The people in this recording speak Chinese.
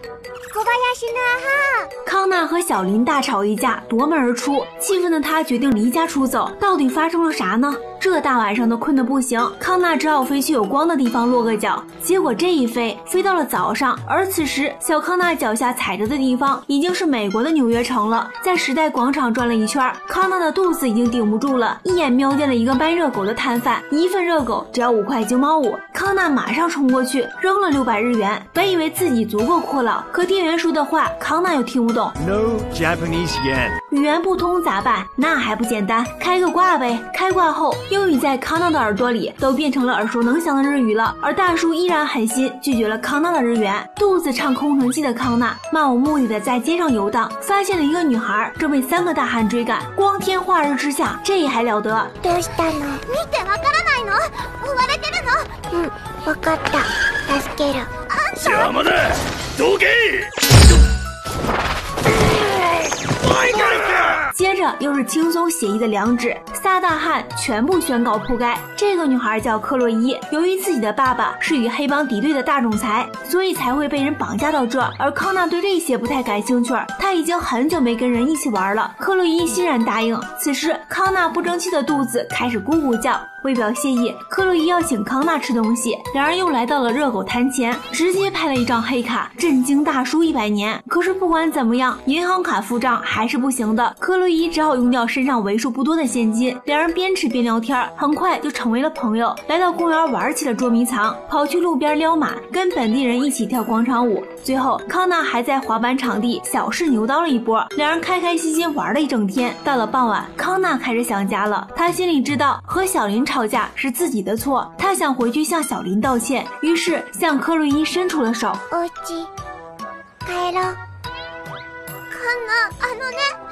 康纳和小林大吵一架，夺门而出，气愤的他决定离家出走。到底发生了啥呢？这大晚上的困得不行，康纳只好飞去有光的地方落个脚。结果这一飞到了早上，而此时小康纳脚下踩着的地方已经是美国的纽约城了。在时代广场转了一圈，康纳的肚子已经顶不住了，一眼瞄见了一个卖热狗的摊贩，一份热狗只要5块9毛5。康纳马上冲过去扔了600日元，本以为自己足够阔佬，可店员说的话康纳又听不懂。 No Japanese yen。 语言不通咋办？那还不简单，开个挂呗。开挂后，英语在康纳的耳朵里都变成了耳熟能详的日语了，而大叔依然狠心拒绝了康纳的日元。肚子唱空城计的康纳漫无目的的在街上游荡，发现了一个女孩正被3个大汉追赶，光天化日之下，这还了得？ どうしたの？見てわからないの？追われてるの？わかった。助ける。 邪魔だ。どけ！ 接着又是轻松写意的2指，3大汉全部宣告铺盖。这个女孩叫克洛伊，由于自己的爸爸是与黑帮敌对的大总裁，所以才会被人绑架到这儿。而康纳对这些不太感兴趣，他已经很久没跟人一起玩了。克洛伊欣然答应。此时康纳不争气的肚子开始咕咕叫，为表谢意，克洛伊要请康纳吃东西。两人又来到了热狗摊前，直接拍了一张黑卡，震惊大叔100年。可是不管怎么样，银行卡付账还是不行的，克洛伊只好用掉身上为数不多的现金。两人边吃边聊天，很快就成为了朋友。来到公园玩起了捉迷藏，跑去路边撩马，跟本地人一起跳广场舞。最后康纳还在滑板场地小试牛刀了一波，两人开开心心玩了一整天。到了傍晚，康纳开始想家了，他心里知道和小林吵架是自己的错，他想回去向小林道歉，于是向克洛伊伸出了手。 お家帰ろう。カンナ、